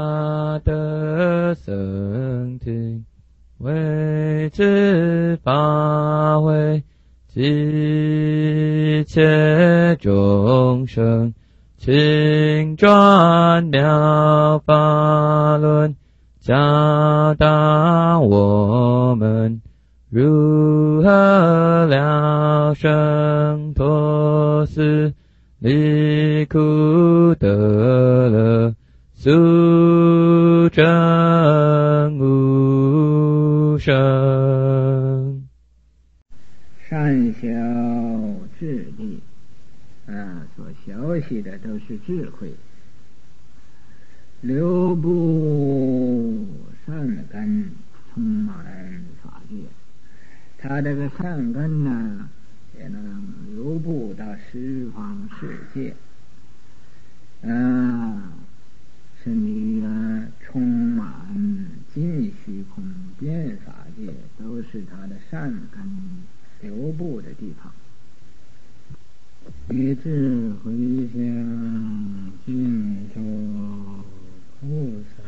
得僧听，为之法会，一切众生，请转妙法轮，教导我们如何了生脱死，离苦得乐，速证无生。 善小智力所学习的都是智慧，留步善根，充满法界。他这个善根呢，也能留步到十方世界，甚至充满尽虚空遍法界，都是他的善根留步的地方。于智回向尽诸菩萨，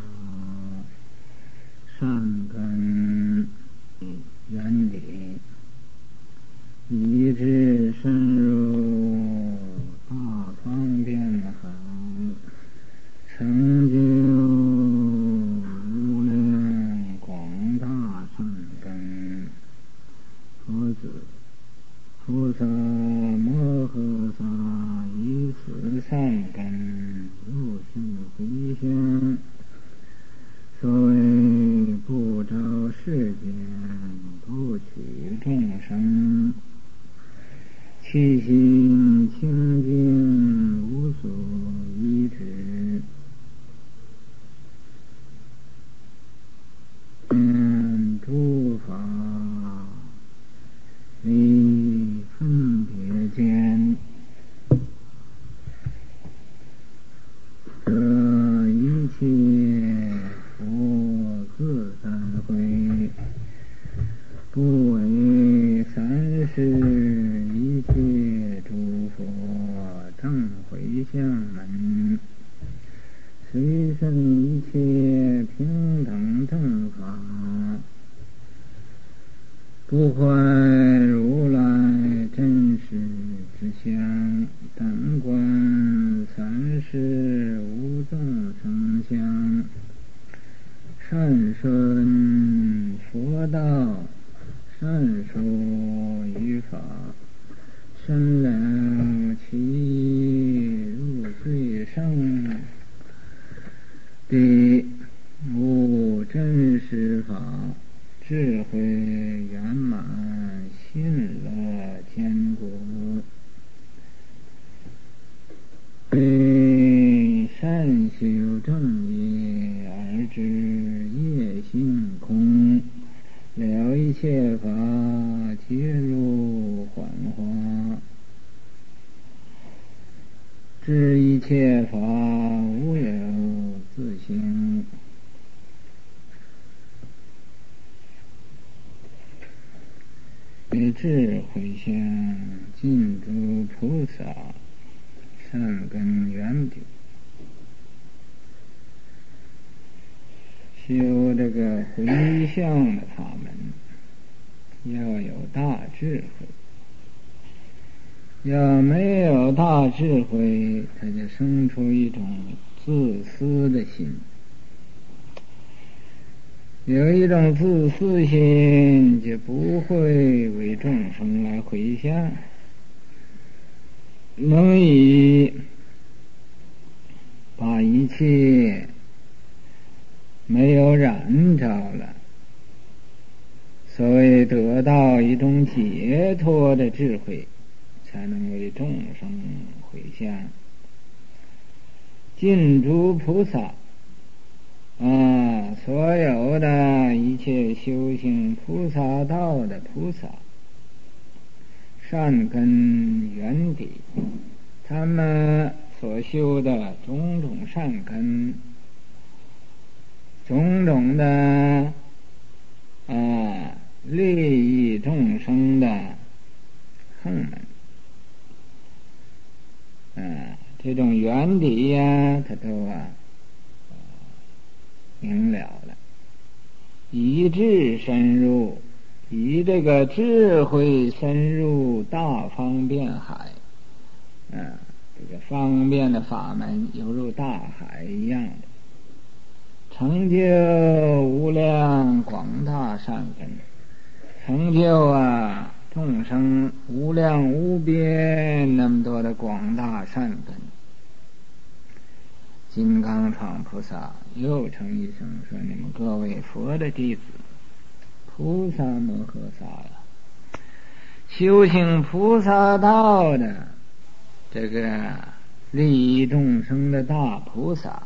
善根原理，以致深入大方便好，成就无量广大善根。菩萨摩诃萨以此善根入世回向，所谓不着世间，不取众生，其心清净，无所依止。诸法离分别间，得一切佛自三会，不为三世一切诸佛正回向门，随顺一切平等正法，不坏如来真实之相，但观三世无众生相，善顺佛道，善说于法，深了其意，入最胜的无真实法，智慧圆满，信乐坚固。为善修正业，而知业性空，了一切法皆如幻化，知一切法无有自性。于智回向尽诸菩萨，善根圆底。修这个回向的法门，要有大智慧。要没有大智慧，它就生出一种自私的心。有一种自私心，就不会为众生来回向，能以把一切没有染着了，所谓得到一种解脱的智慧，才能为众生回向。尽诸菩萨所有的一切修行菩萨道的菩萨，善根圆底，他们所修的种种善根，种种的利益众生的行门，这种原理呀，它都明了了，以智深入，以这个智慧深入大方便海，这个方便的法门犹如大海一样的，成就无量广大善根，成就众生无量无边那么多的广大善根。金刚幢菩萨又称一声说：“你们各位佛的弟子，菩萨摩诃萨呀，修行菩萨道的这个利益众生的大菩萨，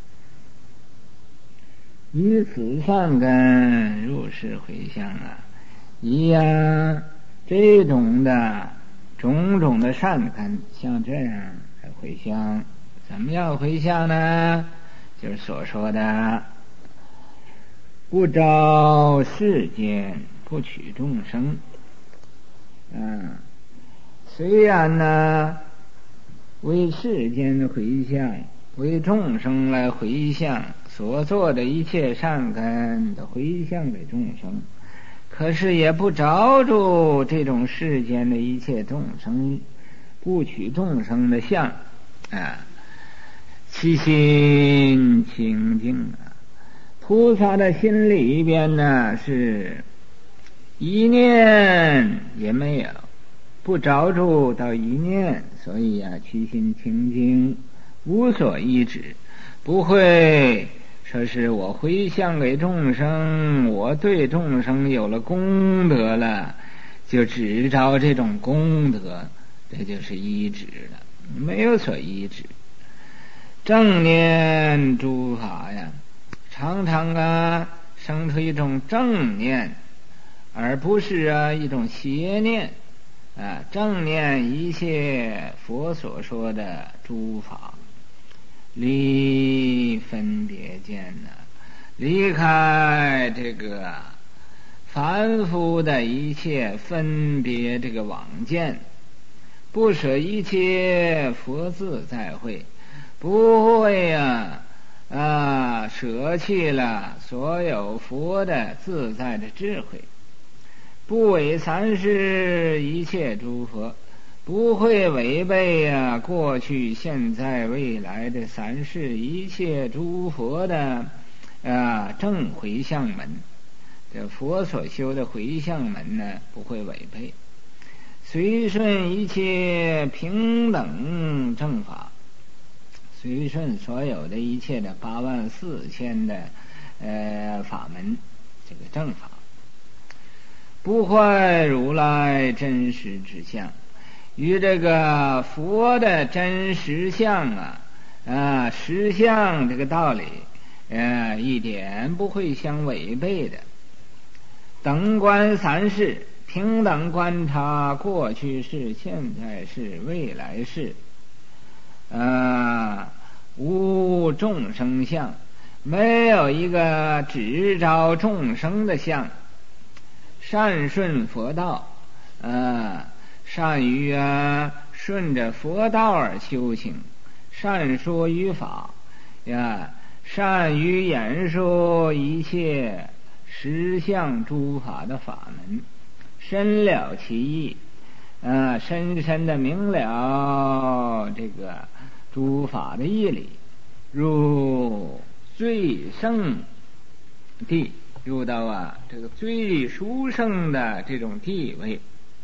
以此善根入世回向以这种的种种的善根，像这样来回向。怎么样回向呢？就是所说的不着世间，不取众生。虽然呢为世间回向，为众生来回向，所做的一切善根的回向给众生，可是也不着住这种世间的一切众生，不取众生的相其心清净菩萨的心里边呢是一念也没有，不着住到一念，所以其心清净，无所依止，不会说是我回向给众生，我对众生有了功德了，就只着这种功德，这就是依止了，没有所依止。正念诸法常常生出一种正念，而不是一种邪念正念一切佛所说的诸法，离分别见离开这个凡夫的一切分别这个妄见，不舍一切佛自在会，不会舍弃了所有佛的自在的智慧，不违三世一切诸佛，不会违背过去现在未来的三世一切诸佛的正回向门，这佛所修的回向门呢不会违背，随顺一切平等正法，随顺所有的一切的84000的法门，这个正法，不坏如来真实之相，与这个佛的真实相实相这个道理一点不会相违背的。等观三世，平等观察过去世、现在世、未来世无众生相，没有一个只着众生的相，善顺佛道善于顺着佛道而修行，善说于法善于演说一切实相诸法的法门，深了其意深深的明了这个诸法的义理，入最胜地，入到这个最殊胜的这种地位，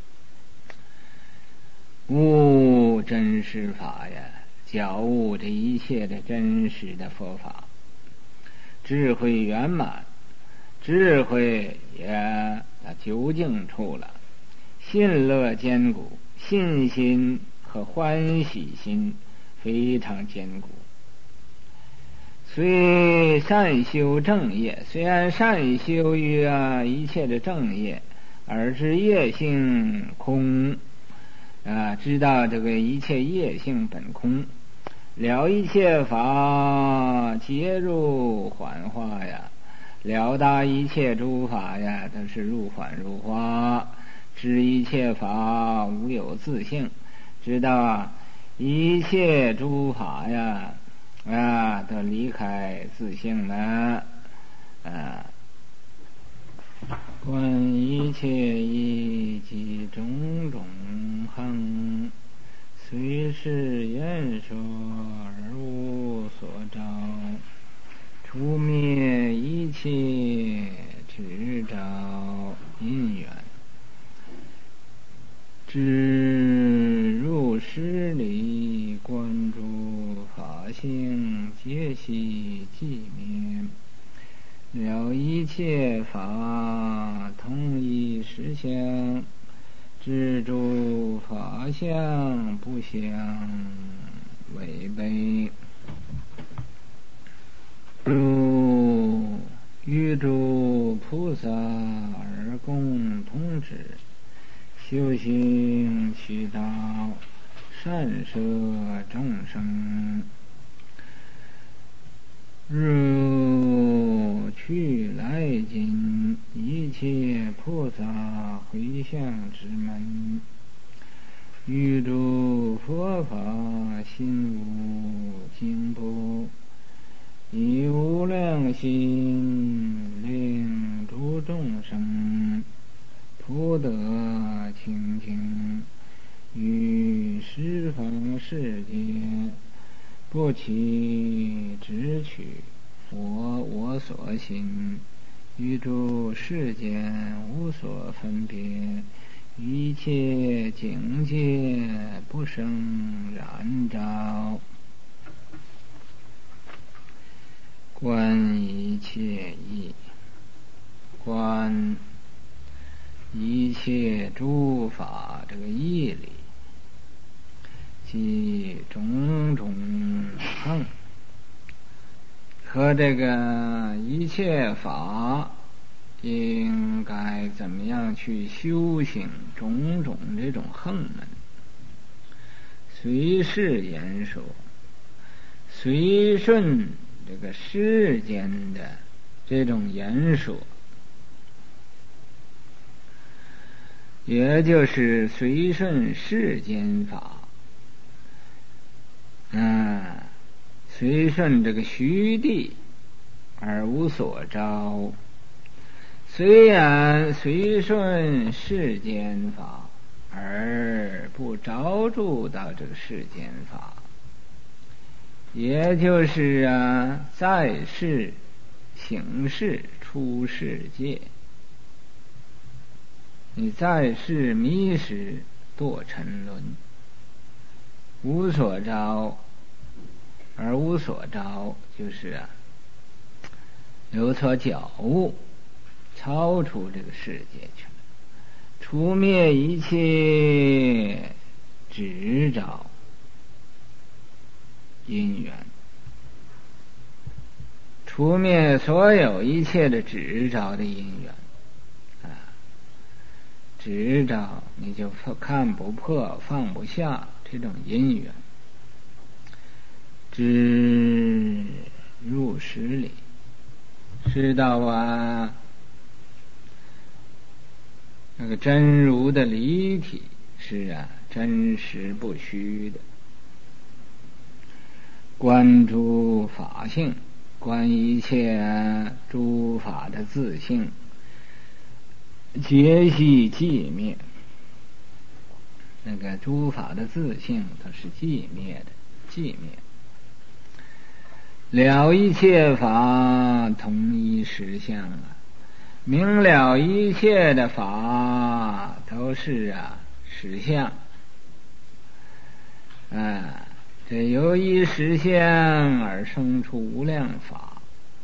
悟真实法觉悟这一切的真实的佛法，智慧圆满，智慧也究竟处了，信乐坚固，信心和欢喜心非常坚固。虽善修正业，虽然善修于一切的正业，而是业性空知道这个一切业性本空，了一切法皆入幻化了达一切诸法都是入幻入化，知一切法无有自性，知道一切诸法都离开自性了观一切义及种种行，虽是言说而无所着，除灭一切执着因缘，知入实理，观诸法性，皆悉寂灭，了一切法同一实相，知诸法相不相违背，与诸菩萨而共同之，修行其道，善摄众生，入去来今，一切菩萨回向之门，与诸佛法心无惊怖，以无量心令诸众生普得清净，于十方世界不起执取我所行，于诸世间无所分别，一切境界不生染着，观一切义，观一切诸法这个义理，即种种行，和这个一切法应该怎么样去修行种种这种行门，随事言说，随顺这个世间的这种言说，也就是随顺世间法，随顺这个虚谛而无所着。虽然随顺世间法，而不着住到这个世间法，也就是在世行事出世界，你在世迷失堕沉沦，无所着，而无所着就是有所觉悟，超出这个世界去了，除灭一切执着因缘，除灭所有一切的执着的因缘，执着你就看不破放不下这种因缘，知入实理，知道那个真如的离体是真实不虚的，观诸法性，观一切诸法的自性，皆悉寂灭，那个诸法的自性它是寂灭的，寂灭，了一切法同一实相明了一切的法都是实相，这由于实相而生出无量法，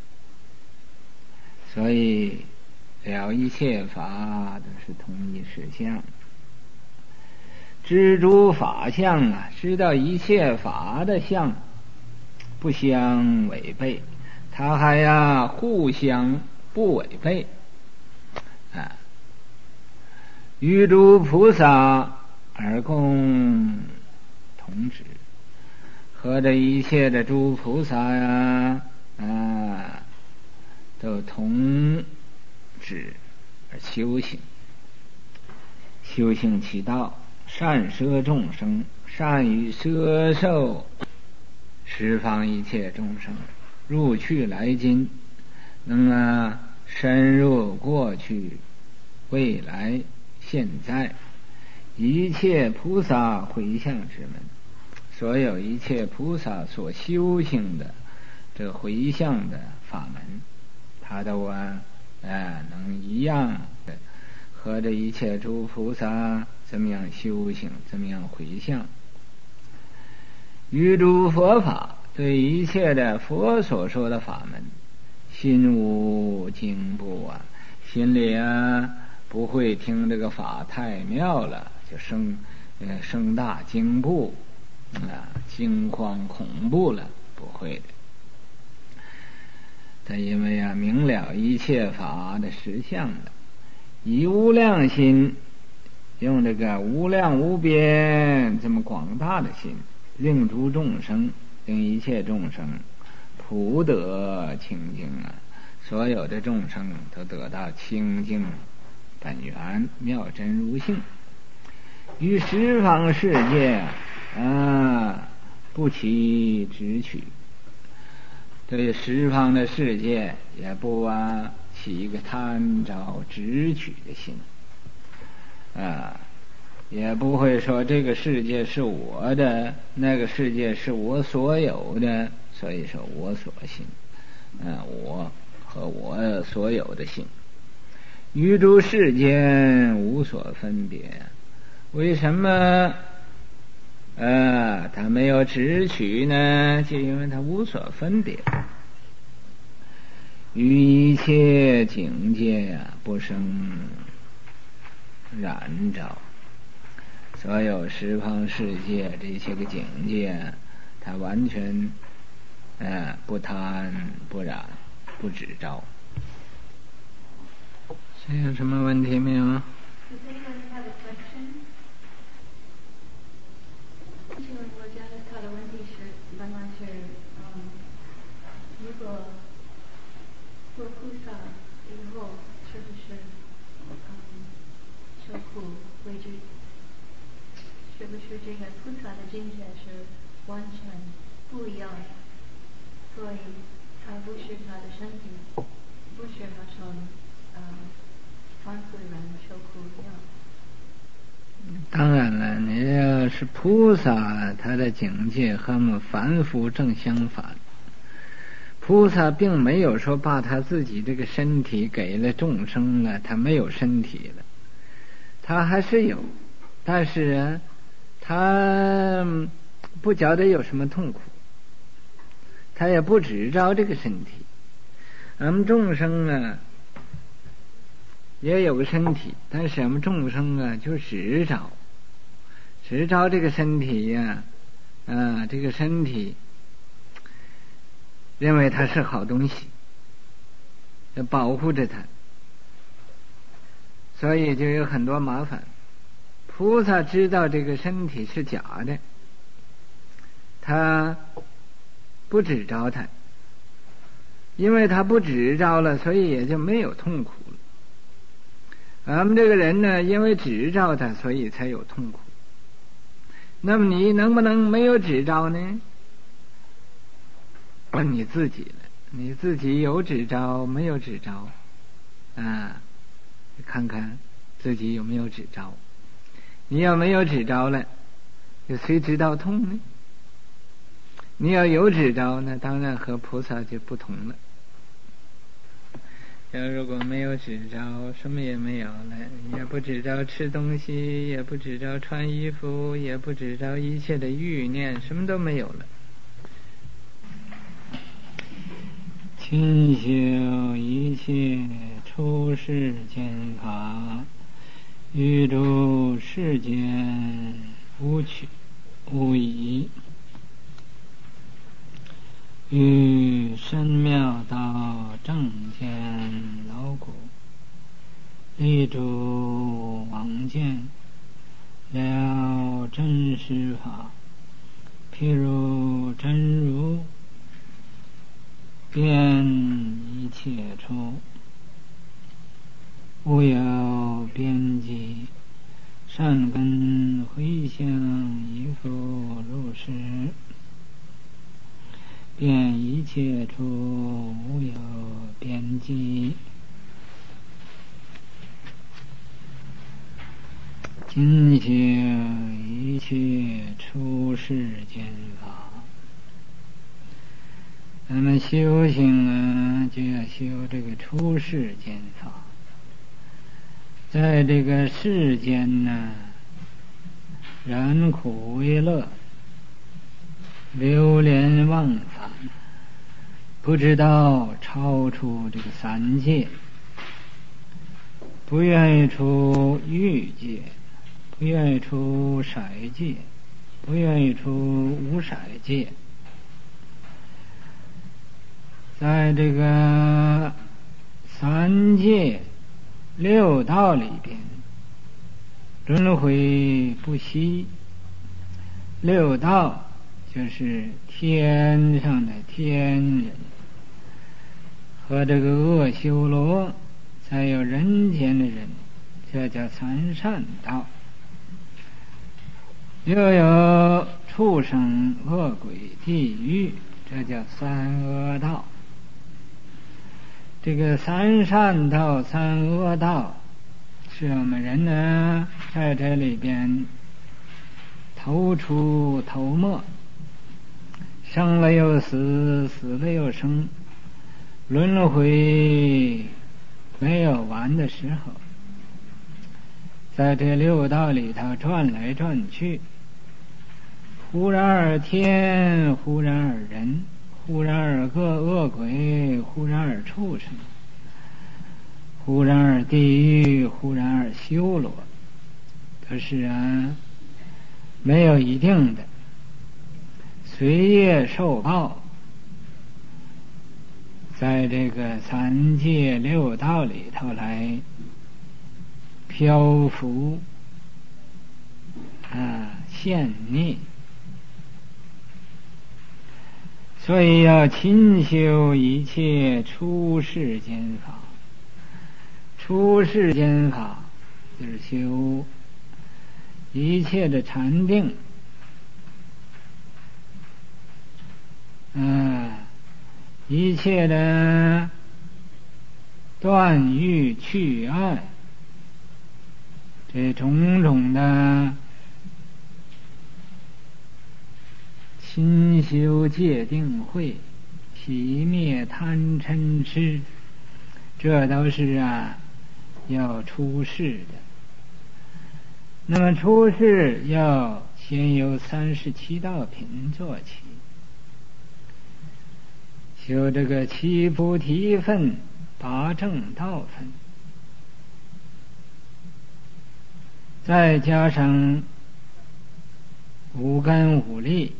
所以了一切法都是同一实相，知诸法相知道一切法的相不相违背，它还互相不违背，与诸菩萨而共同止，和这一切的诸菩萨都同止而修行，修行其道，善摄众生，善于摄受十方一切众生，入去来今， 能深入过去、未来、现在一切菩萨回向之门，所有一切菩萨所修行的这回向的法门，他都能一样的和这一切诸菩萨怎么样修行，怎么样回向。于诸佛法，对一切的佛所说的法门，心无惊怖心里不会听这个法太妙了就生大惊怖惊慌恐怖了，不会的。他因为明了一切法的实相的，以无量心，用这个无量无边这么广大的心，令诸众生，令一切众生普得清净所有的众生都得到清净本源妙真如性，于十方世界不起执取，对十方的世界也不起一个贪着执取的心也不会说这个世界是我的，那个世界是我所有的，所以说我所心我和我所有的心，于诸世间无所分别。为什么他没有执取呢？就因为他无所分别，于一切境界不生染着。所有十方世界这些个境界，他完全不贪不染不执着。这有什么问题没有？ 我觉得他的问题是，慢慢是如果做菩萨以后，是不是受苦为止？是不是这个菩萨的境界是完全不一样的？所以他不是他的身体，不是好像凡夫人受苦一样。 当然了，你要是菩萨，他的境界和我们凡夫正相反。菩萨并没有说把他自己这个身体给了众生了，他没有身体了，他还是有，但是他不觉得有什么痛苦，他也不执着这个身体。俺们众生也有个身体，但是我们众生就执着这个身体这个身体认为它是好东西，要保护着它，所以就有很多麻烦。菩萨知道这个身体是假的，他不执着它，因为他不执着了，所以也就没有痛苦了。咱们这个人呢，因为执着它，所以才有痛苦。那么你能不能没有执着呢？问你自己了，你自己有执着没有执着看看自己有没有执着。你要没有执着了，有谁知道痛呢？你要有执着呢，当然和菩萨就不同了。要如果没有执着，什么也没有了，也不执着吃东西，也不执着穿衣服，也不执着一切的欲念，什么都没有了。勤修一切出世间法，于诸世间无取无疑，于深妙道正见牢固，立诸妄见，了真实法，譬如真如，遍一切处，无有边际，善根回向亦复如是，遍一切处无有边记。今修一切出世间法，那么修行啊，就要修这个出世间法。在这个世间呢，然苦为乐，流连忘返，不知道超出这个三界，不愿意出欲界，不愿意出色界，不愿意出无色界。在这个三界六道里边，轮回不息。六道就是天上的天人和这个恶修罗，再有人间的人，这叫三善道。又有畜生、恶鬼、地狱，这叫三恶道。这个三善道、三恶道，是我们人呢在这里边头出头没，生了又死，死了又生，轮回没有完的时候，在这六道里头转来转去，忽然而天，忽然而人，忽然而恶鬼，忽然而畜生，忽然而地狱，忽然而修罗，都是没有一定的，随业受报，在这个三界六道里头来漂浮陷溺。所以要勤修一切出世间法。出世间法就是修一切的禅定，一切的断欲去爱，这种种的勤修戒定慧，熄灭贪嗔痴，这都是要出世的。那么出世要先由37道品做起，修这个七菩提分、八正道分，再加上五根五力，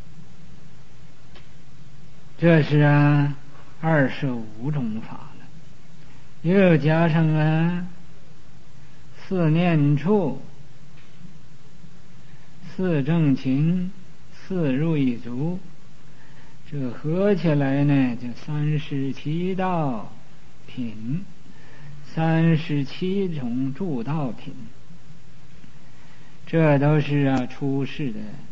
这是25种法了。又加上四念处、四正勤、四入一足，这合起来呢就37道品，37种助道品。这都是出世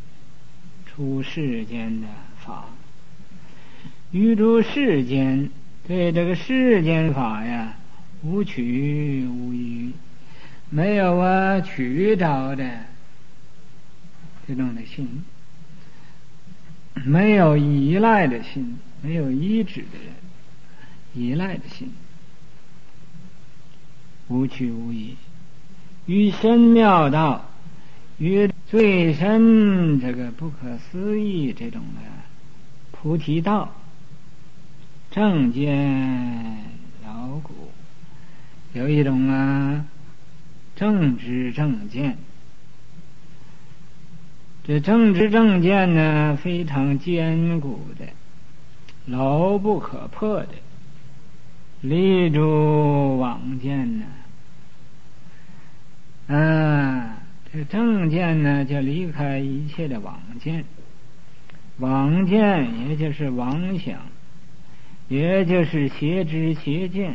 间的法。于诸世间，对这个世间法无取无依，没有取着的这种的心，没有依赖的心，没有依止的依赖的心，无取无依。于深妙道，于最深这个不可思议这种的菩提道，正见牢固，有一种正知正见。这正知正见呢，非常坚固的，牢不可破的，立诸妄见呢。这正见呢，就离开一切的妄见。妄见也就是妄想，也就是邪知邪见，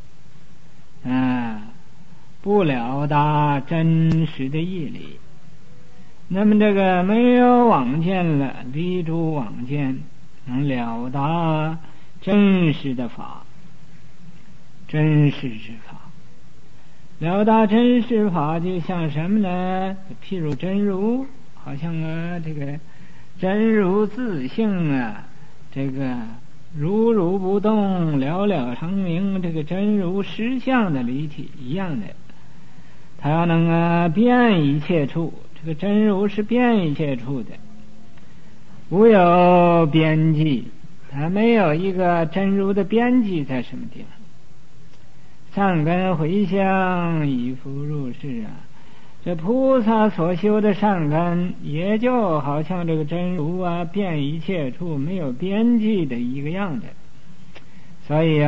不了达真实的义理。那么这个没有妄见了，离诸妄见，能了达真实的法， 真实之法。了达真实法就像什么呢？譬如真如，好像这个真如自性这个如如不动，了了成名，这个真如实相的离体一样的。它要能遍一切处，这个真如是遍一切处的，无有边际，它没有一个真如的边际在什么地方。善根回向以复入世这菩萨所修的善根，也就好像这个真如遍一切处，没有边际的一个样的。所以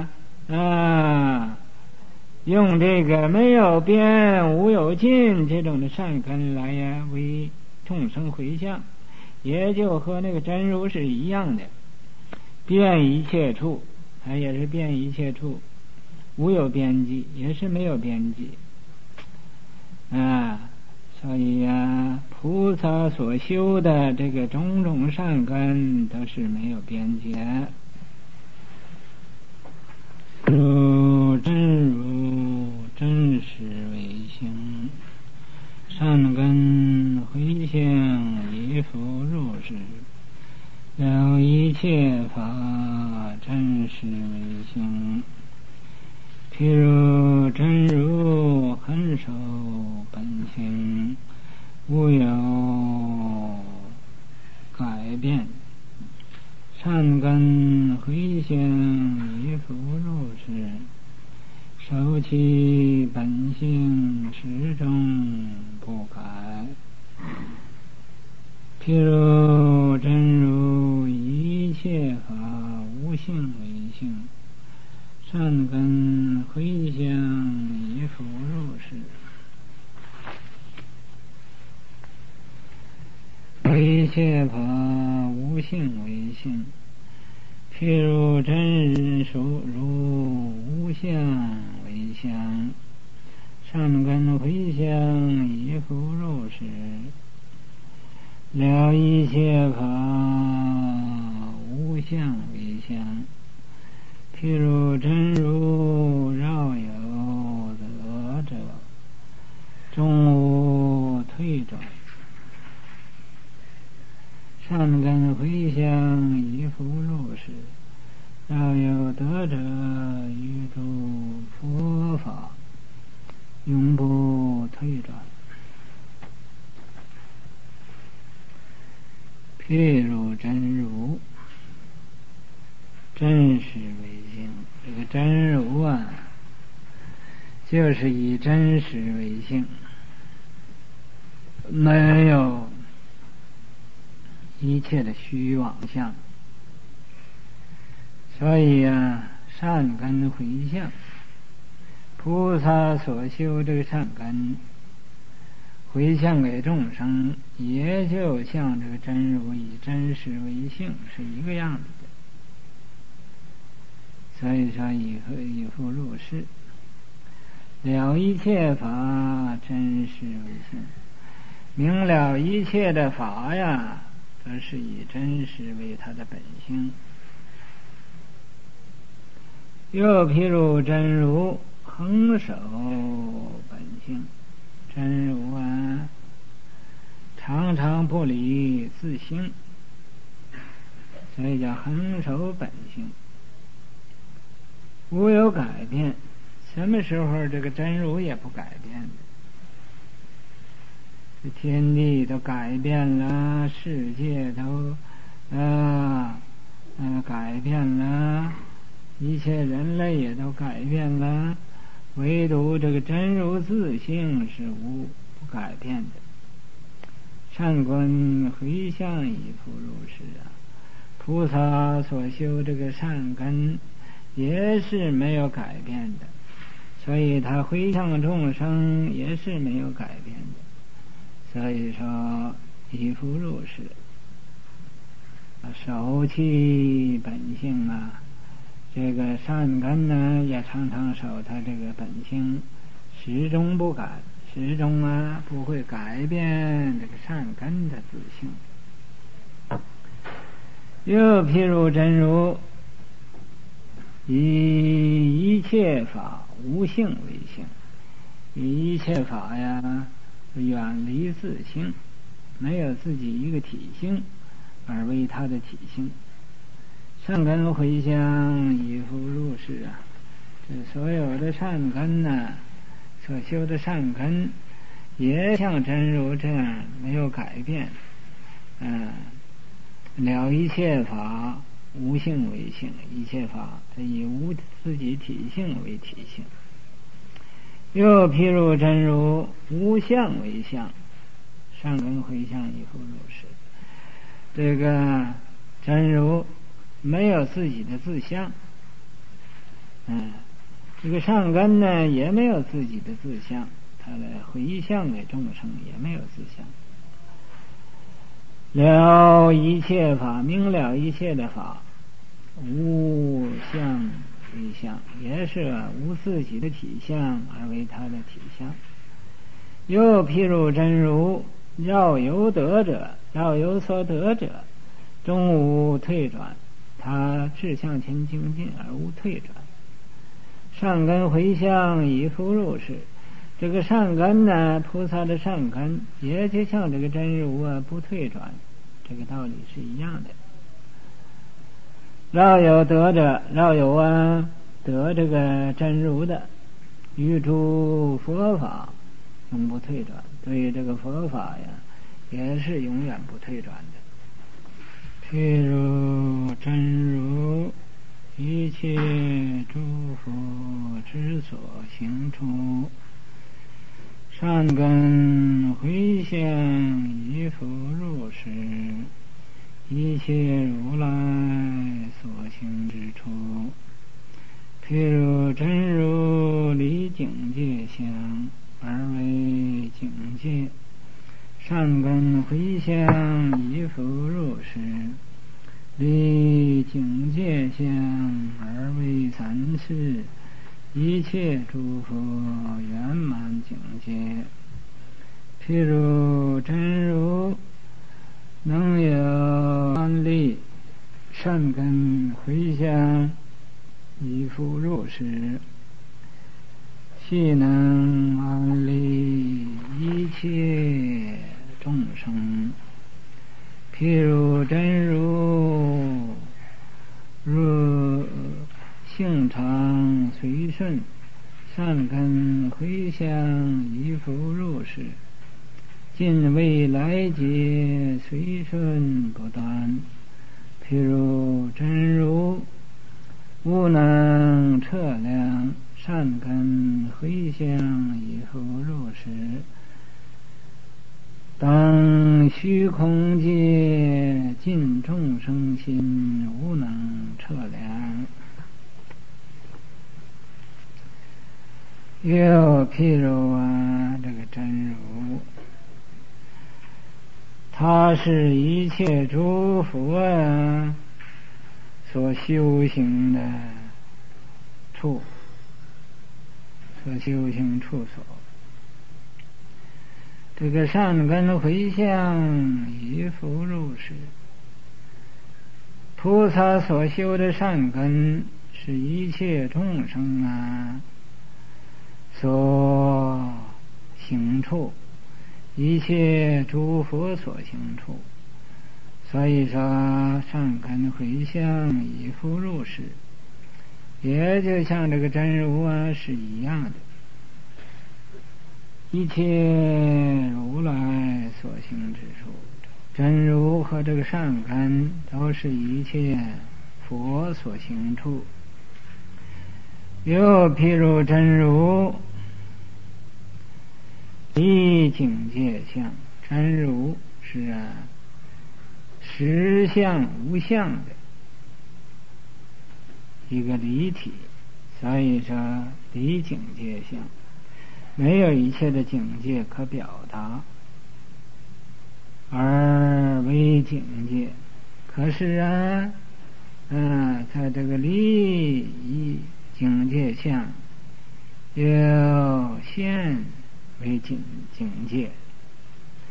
用这个没有边无有尽这种的善根来为众生回向，也就和那个真如是一样的，遍一切处，它也是遍一切处，无有边际，也是没有边际所以菩萨所修的这个种种善根都是没有边际的。如真如真实为性，善根回向以复入世，了一切法真实为性。譬如真如恒守本性，无有改变，善根回向以复入世，守其本性始终不改。譬如真如一切法无性为性，善根回向以复入世，一切法无性为性。譬如真如无相为相，善根回向以复入世，了一切法无相为相。譬如真如饶有得者，终无退转，善根回向以复入世，饶有得者于诸佛法，永不退转。譬如真如真实为性，这个真如就是以真实为性，没有一切的虚妄相。所以善根回向，菩萨所修这个善根回向给众生，也就像这个真如以真实为性是一个样子的。所以说以复入世，了一切法真实为性，明了一切的法都是以真实为它的本性。又譬如真如恒守本性，真如常常不离自性，所以叫恒守本性，无有改变。什么时候这个真如也不改变的？这天地都改变了，世界都改变了，一切人类也都改变了，唯独这个真如自性是不改变的。善根回向以复入世菩萨所修这个善根也是没有改变的，所以他回向众生也是没有改变的。所以说以复入世，守其本性这个善根也常常守他这个本性，始终不改，始终不会改变这个善根的自性。又譬如真如以一一切法无性为性，一切法呀远离自性，没有自己一个体性，而为它的体性。善根回向以复入世啊，这所有的善根呢，所修的善根也像真如这样没有改变。了一切法无性为性，一切法以无自己体性为体性。又譬如真如无相为相，善根回向以复入世。这个真如没有自己的自相，这个善根呢也没有自己的自相，它的回向给众生也没有自相。了一切法，明了一切的法无相为相，也是无自己的体相而为他的体相。又譬如真如绕有得者，绕有所得者，终无退转，他志向前精进而无退转。善根回向以复入世，这个善根呢，菩萨的善根也就像这个真如不退转，这个道理是一样的。绕有得者，绕有得这个真如的，于诸佛法永不退转，对这个佛法呀也是永远不退转的。譬如真如一切诸佛之所行处，善根回向以复入世，一切如来所行之处。譬如真如离境界相而为境界，善根回向以复入世，离境界相而为三世，一切诸佛圆满境界。譬如真如能有安立，善根回向以复入世，悉能安立一切众生。譬如真如性常随顺，善根回向以复入世，尽未来劫随顺不断。譬如真如无能测量，善根回向以复入世，当虚空界尽众生心无能测量。又譬如这个真如，它是一切诸佛所修行的处，所修行处所。这个善根回向以复入世，菩萨所修的善根是一切众生所行处，一切诸佛所行处。所以说善根回向以复入世，也就像这个真如是一样的。一切如来所行之处，真如和这个善根都是一切佛所行处。又譬如真如离境界相，真如是实相无相的一个离体，所以说离境界相，没有一切的境界可表达，而为境界。可是在这个离境界相又现为境界。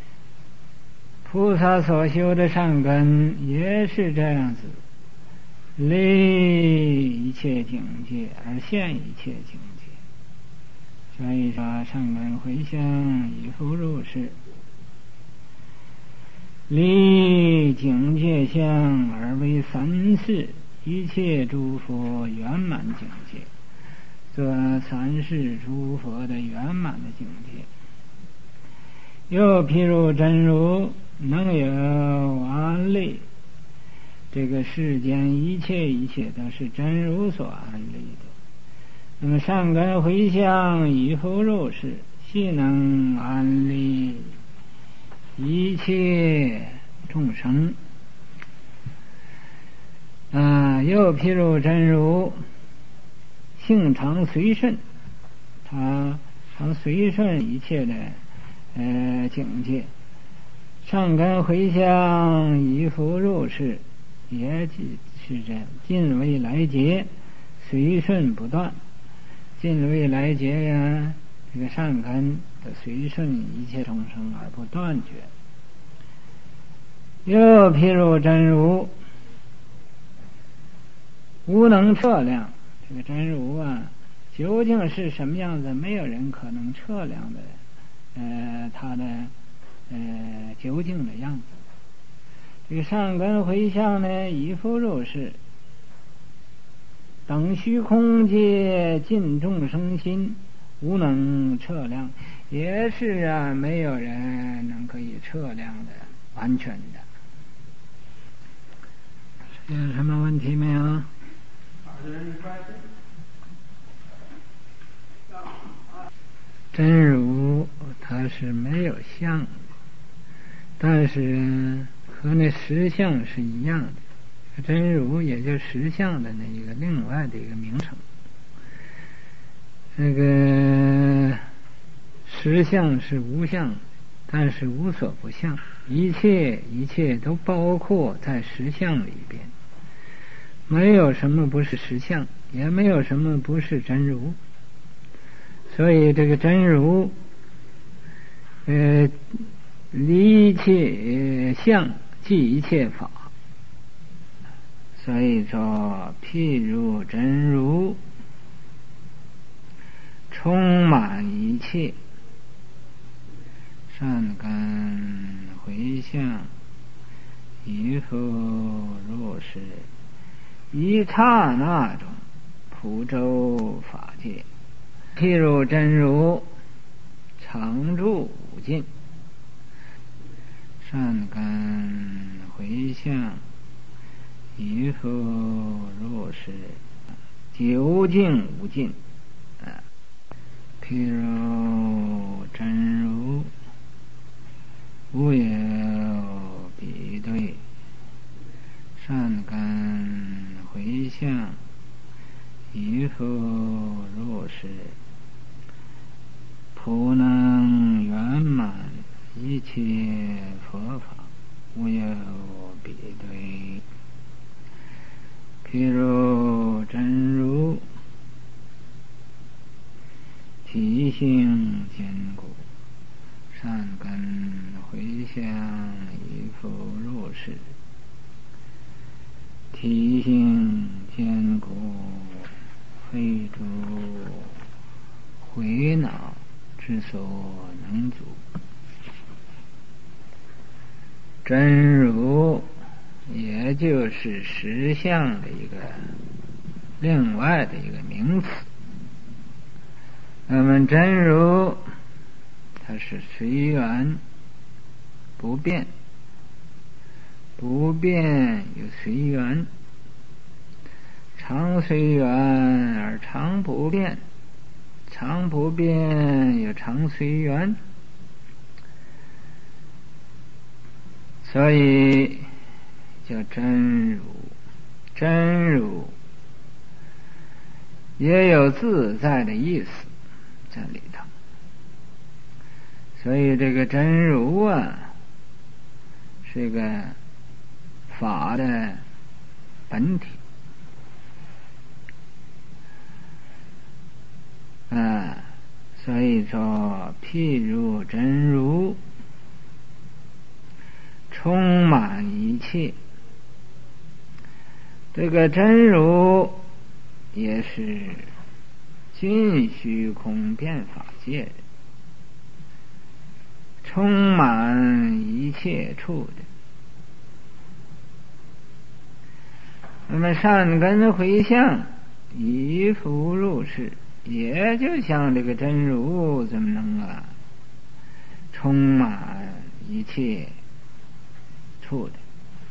菩萨所修的善根也是这样子， 离一切境界而现一切境界。所以说善根回向以复如是，离境界相而为三世一切诸佛圆满境界，则三世诸佛的圆满的境界。又譬如真如能有安立，这个世间一切都是真如所安立的。那么善根回向以复如是，悉能安立一切众生。又譬如真如性常随顺，他常随顺一切的境界。善根回向以复如是，也是这样，尽未来劫随顺不断。尽未来劫呀，这个善根的随顺一切众生而不断绝。又譬如真如无能测量，这个真如啊，究竟是什么样子，没有人可能测量的它的究竟的样子。这个善根回向呢，以复如是，等虚空界尽众生心，无能测量，也是啊，没有人能可以测量的完全的。有什么问题没有？真如它是没有相的，但是和那实相是一样的。真如也就实相的那一个另外的一个名称。那个实相是无相，但是无所不相，一切都包括在实相里边，没有什么不是实相，也没有什么不是真如。所以这个真如离一切相，即一切法。所以说譬如真如充满一切，善根回向以复如是，一刹那中普周法界。譬如真如常住无尽，善根回向以复如是，究竟无尽。譬如真如无有比对，善根回向以复如是，普能圆满一切佛法，无有比对。譬如真如体性坚固，善根回向以复如是，体性坚固，非诸回脑之所能阻。真如也就是实相的一个另外的一个名词。那么真如它是随缘不变，不变有随缘，常随缘而常不变，常不变有常随缘。所以叫真如。真如也有自在的意思在里头。所以这个真如啊，是个法的本体。所以说譬如真如充满一切。 这个真如也是尽虚空遍法界的，充满一切处的。那么善根回向依复入世，也就像这个真如怎么能充满一切处的，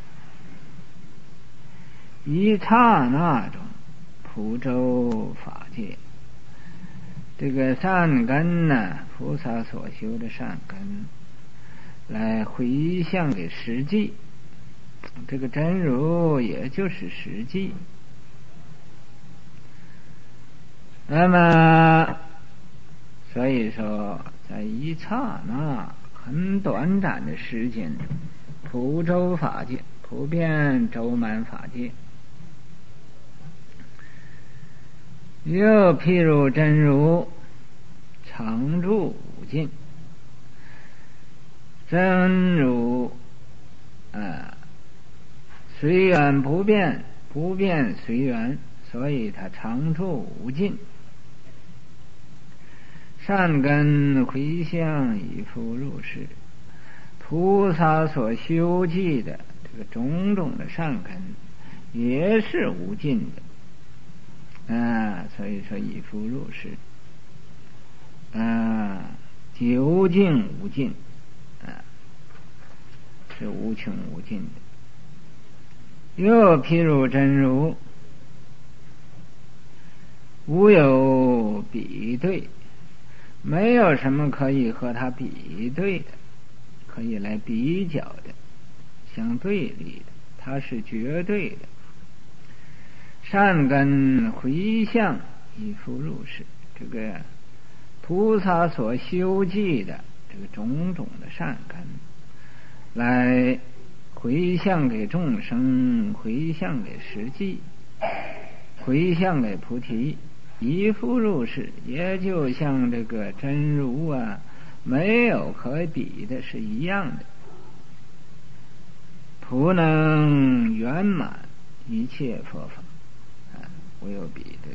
一刹那中普周法界。这个善根呢，菩萨所修的善根来回向给实际，这个真如也就是实际。那么所以说在一刹那很短暂的时间，普周法界，普遍周满法界。又譬如真如常住无尽，真如随缘不变，不变随缘，所以它常住无尽。善根回向以复入世，菩萨所修记的这个种种的善根也是无尽的。所以说以复入世，究竟无尽，是无穷无尽的。又譬如真如，无有比对，没有什么可以和它比对的，可以来比较的，相对立的，它是绝对的。善根回向以复入世，这个菩萨所修记的这个种种的善根，来回向给众生，回向给实际，回向给菩提，以复入世，也就像这个真如没有可比的是一样的。普能圆满一切佛法，无有比对。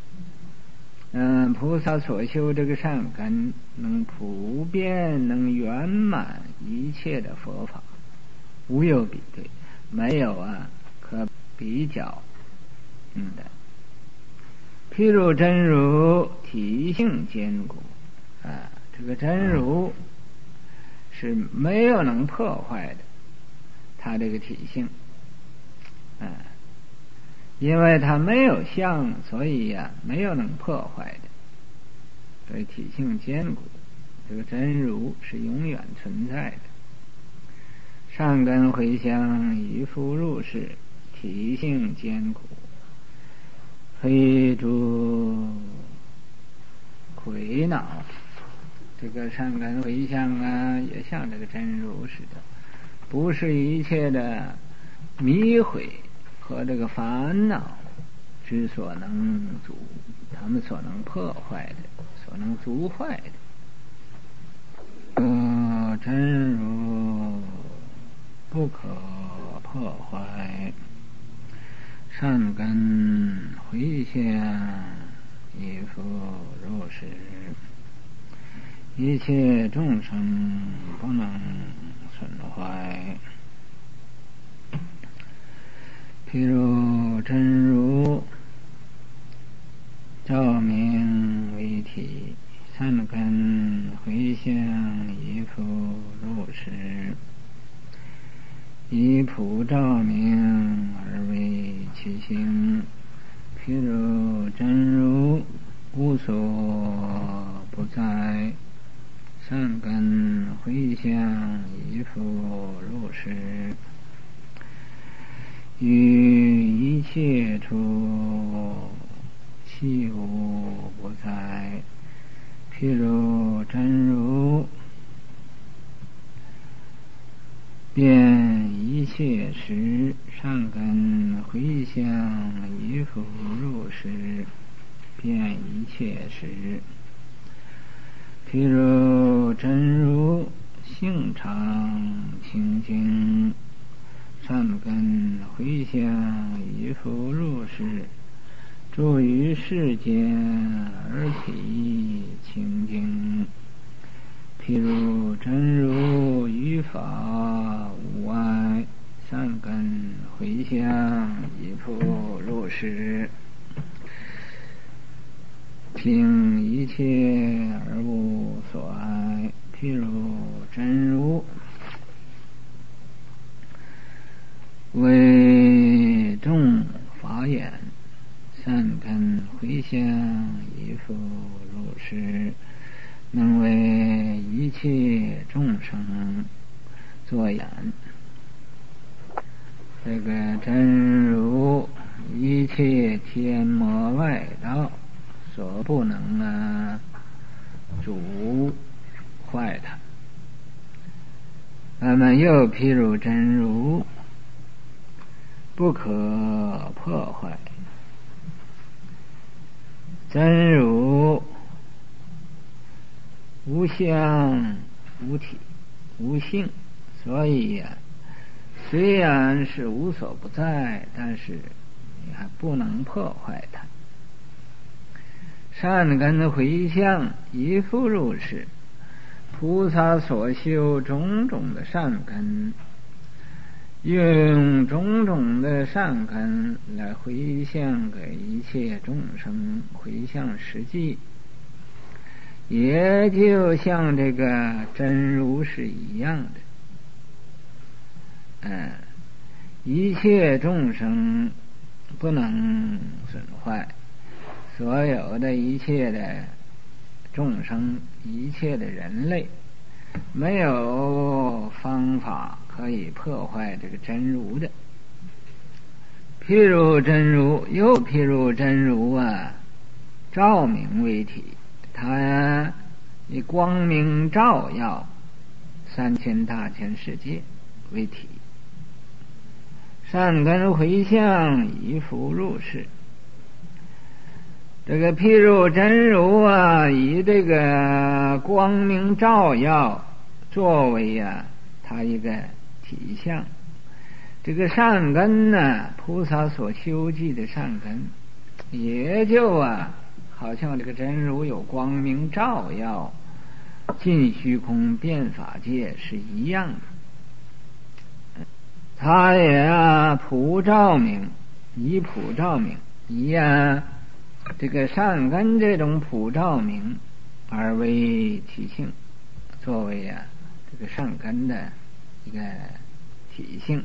菩萨所修这个善根，能普遍，能圆满一切的佛法，无有比对，没有可比较的。譬如真如体性坚固，这个真如是没有能破坏的，它这个体性，因为它没有相，所以没有能破坏的，所以体性坚固。这个真如是永远存在的。善根回向以复入世，体性坚固。非诸魁脑，这个善根回向也像这个真如似的，不是一切的迷毁和这个烦恼之所能阻，他们所能破坏的，所能阻坏的。真如不可破坏，善根回向以复入世，一切众生不能损坏。譬如真如照明为体，善根回向以复入世，以普照明而为其行。譬如真如无所不在，善根回向以复入世，于一切处悉无不在。譬如真如遍一切时，善根回向以复入世，遍一切时。譬如真如性常清净， 善根回向以复入世，住于世间而体清净。譬如真如于法无碍，善根回向以复入世，凭一切而无所碍。譬如真如为众法眼，善根回向以复入世，能为一切众生作眼。这个真如一切天魔外道所不能阻坏它。那么又譬如真如不可破坏，真如无相无体无性，所以虽然是无所不在，但是你还不能破坏它。善根回向以复入世，菩萨所修种种的善根，用种种的善根来回向给一切众生，回向实际，也就像这个真如是一样的。一切众生不能损坏，所有的一切的众生，一切的人类，没有方法可以破坏这个真如的。譬如真如，又譬如真如照明为体，它以光明照耀3000大千世界为体，善根回向以复入世。这个譬如真如以这个光明照耀作为它一个体相。这个善根菩萨所修记的善根，也就好像这个真如有光明照耀尽虚空遍法界是一样的。它也普照明，以普照明，以这个善根这种普照明而为体性，作为这个善根的一个体性。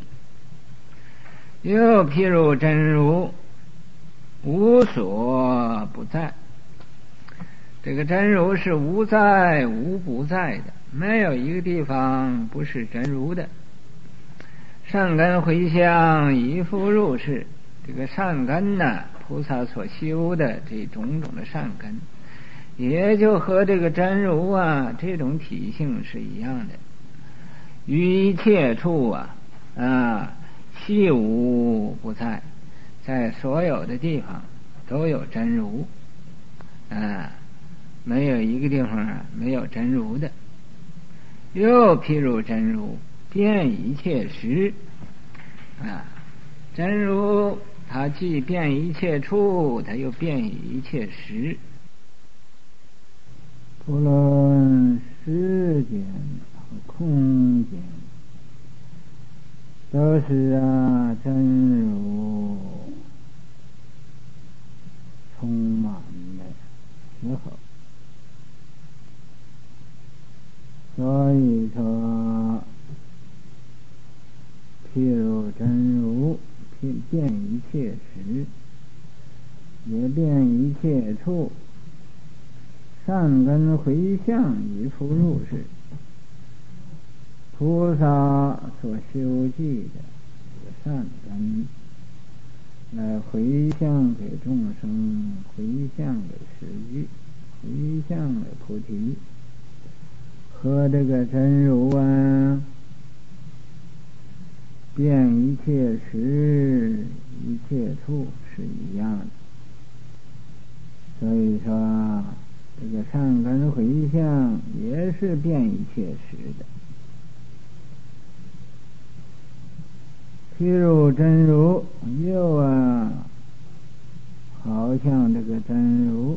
又譬如真如无所不在，这个真如是无在无不在的，没有一个地方不是真如的。善根回向以复入世，这个善根菩萨所修的这种种的善根，也就和这个真如这种体性是一样的。于一切处悉无不在，在所有的地方都有真如，没有一个地方没有真如的。又譬如真如遍一切时，真如它既遍一切处，它又遍一切时。不论时间和空间，都是真如充满的时候。所以说，譬如真如遍一切时，也遍一切处，善根回向以复入世。菩萨所修记的善根来回向给众生，回向给实际，回向给菩提，和这个真如遍一切时一切处是一样的。所以说这个善根回向也是遍一切时的。 譬如真如，又好像这个真如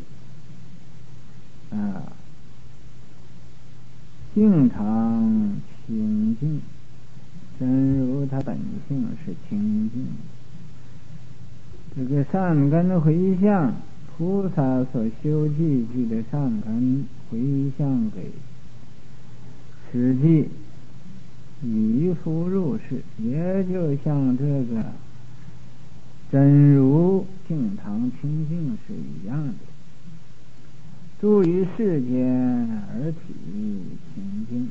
性常清净，真如它本性是清净。这个善根回向，菩萨所修积聚的善根回向给实际依附入世，也就像这个真如性常清净是一样的，住于世间而体清净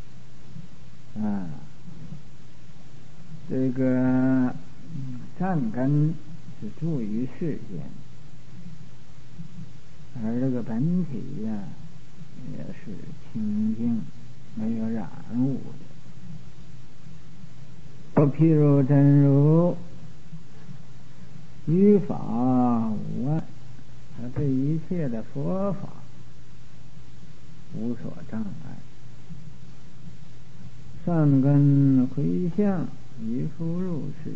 这个善根是住于世间，而这个本体也是清净，没有染污的。譬如真如于法无碍，它对一切的佛法无所障碍。善根回向依附入世，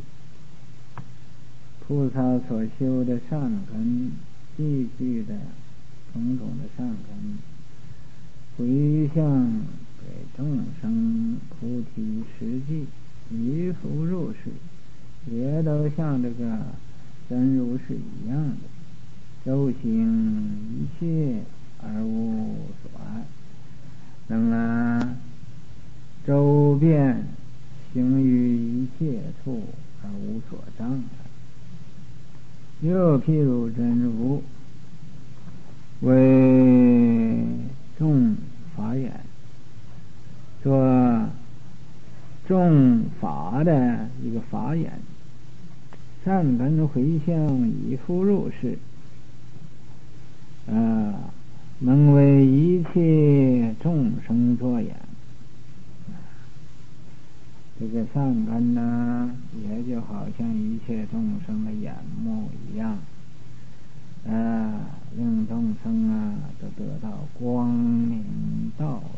菩萨所修的善根积聚的种种的善根回向给众生菩提实际依附入世，也都像这个真如是一样的，周行一切而无所碍，能周遍行于一切处而无所障碍。又譬如真如为众法眼，做众法的一个法眼，善根回向依附入世，能为一切众生作眼。这个善根也就好像一切众生的眼目一样，令众生都得到光明道